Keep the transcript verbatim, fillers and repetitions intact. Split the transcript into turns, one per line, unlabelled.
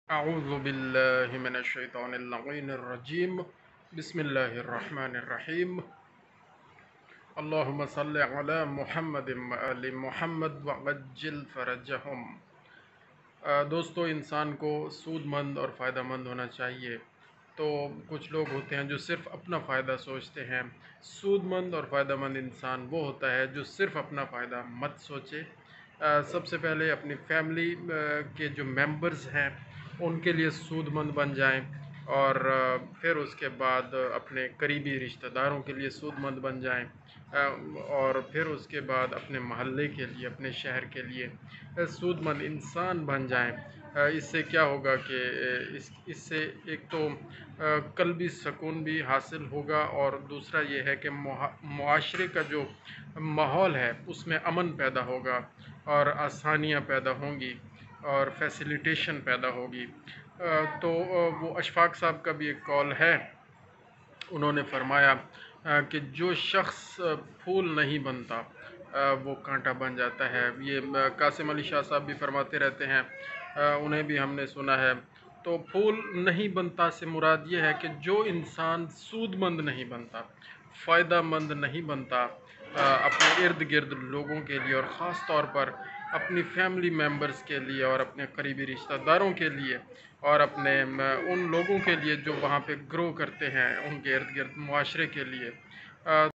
أعوذ بالله من الشيطان اللعين الرجيم بسم الله الرحمن الرحيم اللهم صل على محمد وآل محمد وعجل فرجهم۔ دوستو، انسان کو سود مند اور فائدہ مند ہونا چاہیے۔ تو کچھ لوگ ہوتے ہیں جو صرف اپنا فائدہ سوچتے ہیں۔ سود مند اور فائدہ مند انسان وہ ہوتا ہے جو صرف اپنا فائدہ مت سوچے۔ سب سے پہلے اپنی فیملی کے جو ممبرز ہیں ان کے لیے سود مند بن جائیں، اور پھر اس کے بعد اپنے قریبی رشتہ داروں کے لیے سود مند بن جائیں، اور پھر اس کے بعد اپنے محلے کے لیے، اپنے شہر کے لیے سود مند انسان بن جائیں۔ اس سے کیا ہوگا کہ اس اس سے ایک تو قلبی سکون بھی حاصل ہوگا، اور دوسرا یہ ہے کہ معاشرے کا جو ماحول ہے اس میں امن پیدا ہوگا، اور آسانیاں پیدا ہوں گی، اور فیسیلیٹیشن پیدا ہوگی۔ تو وہ اشفاق صاحب کا بھی ایک کال ہے، انہوں نے فرمایا کہ جو شخص پھول نہیں بنتا وہ کانٹا بن جاتا ہے۔ یہ قاسم علی شاہ صاحب بھی فرماتے رہتے ہیں، انہیں بھی ہم نے سنا ہے۔ تو پھول نہیں بنتا سے مراد یہ ہے کہ جو انسان سود مند نہیں بنتا، فائدہ مند نہیں بنتا اپنے ارد گرد لوگوں کے لیے، اور خاص طور پر اپنی فیملی ممبرز کے لیے، اور اپنے قریبی رشتہ داروں کے لیے، اور اپنے ان لوگوں کے لیے جو وہاں پہ گرو کرتے ہیں ان کے ارد گرد معاشرے کے لیے،